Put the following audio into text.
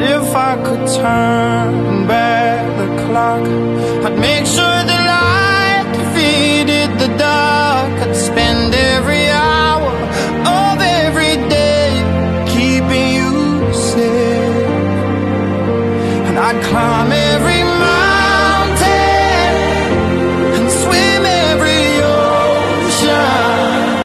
if I could turn back the clock, I'd make sure that